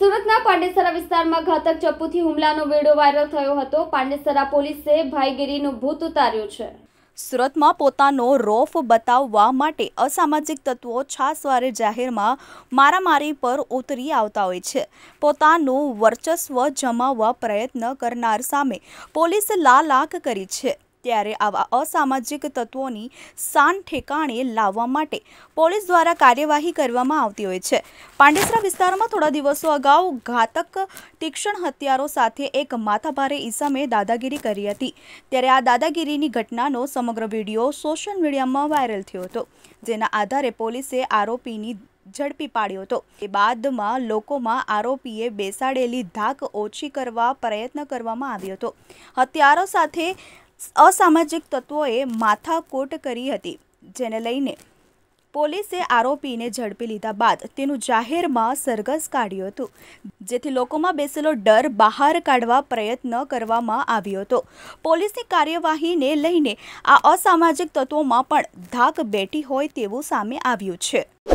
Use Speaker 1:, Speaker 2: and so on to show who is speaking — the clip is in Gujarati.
Speaker 1: સુરતના પાંડેસરા વિસ્તારમાં ઘાતક ચપ્પુથી હુમલાનો વિડિયો વાયરલ થયો હતો। પાંડેસરા પોલીસે ભાઈગીરીનું ભૂત ઉતાર્યું છે।
Speaker 2: સુરતમાં પોતાનો રોફ બતાવવા માટે અસામાજિક તત્વો છાસવારે જાહેરમાં મારામારી પર ઉતરી આવતા હોય છે। પોતાનું વર્ચસ્વ જમાવવા પ્રયત્ન કરનાર સામે પોલીસે લાલાક કરી છે। ત્યારે આવા અસામાજિક તત્વોની શાન ઠેકાણે લાવવા માટે પોલીસ દ્વારા કાર્યવાહી કરવામાં આવતી હોય છે। પાંડેસરા વિસ્તારમાં થોડા દિવસો અગાઉ ઘાતક તીક્ષ્ણ હથિયારો સાથે એક માથાભારે ઈસમે દાદાગીરી કરી હતી। ત્યારે આ દાદાગીરીની ઘટનાનો સમગ્ર વિડીયો સોશિયલ મીડિયામાં વાયરલ થયો હતો, જેના આધારે પોલીસે આરોપીની ઝડપી પાડ્યો હતો। એ બાદમાં લોકોમાં આરોપીએ બેસાડેલી ધાક ઓછી કરવા પ્રયત્ન કરવામાં આવ્યો હતો। હથિયારો સાથે અસામાજિક તત્વોએ માથાકૂટ કરી હતી, જેને લઈને પોલીસે આરોપીને ઝડપી લીધા બાદ તેનું જાહેરમાં સરઘસ કાઢ્યું હતું, જેથી લોકોમાં બેસેલો ડર બહાર કાઢવા પ્રયત્ન કરવામાં આવ્યો હતો। પોલીસની કાર્યવાહીને લઈને આ અસામાજિક તત્વોમાં પણ ધાક બેઠી હોય તેવું સામે આવ્યું છે।